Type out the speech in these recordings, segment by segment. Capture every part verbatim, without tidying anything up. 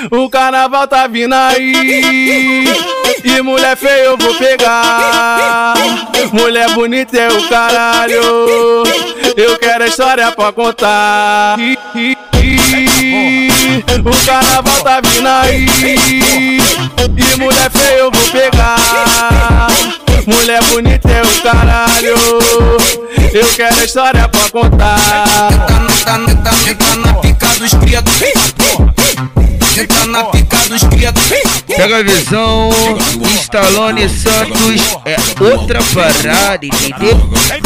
O carnaval tá vindo aí e mulher feia eu vou pegar. Mulher bonita é o caralho, eu quero a história pra contar. O carnaval tá vindo aí e mulher feia eu vou pegar. Mulher bonita é o caralho, eu quero a história pra contar. Tá na, tá, tá na pica dos criados, tá na pica dos criados. Pega a visão, Stallone Santos é outra parada, entendeu?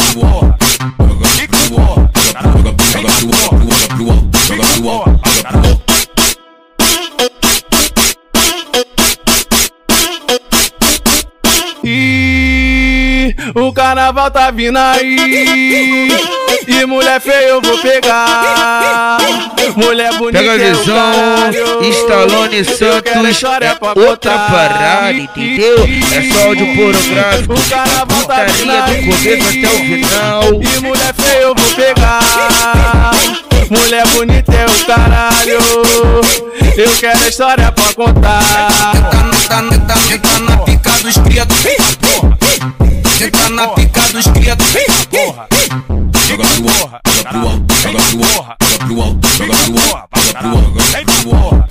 E o carnaval tá vindo aí e mulher feia eu vou pegar. Mulher bonita Pega a visão, Stallone Santos é outra parada, entendeu? É só áudio pornográfico, putaria do começo até o final. E mulher feia eu vou pegar. Mulher bonita é o caralho, eu quero a história pra contar. Tá na, tá, tá na pica dos criados, tá na pica dos criados. Porra, joga pro alto, joga pro alto, joga pro alto, joga pro alto, joga pro alto, joga pro alto.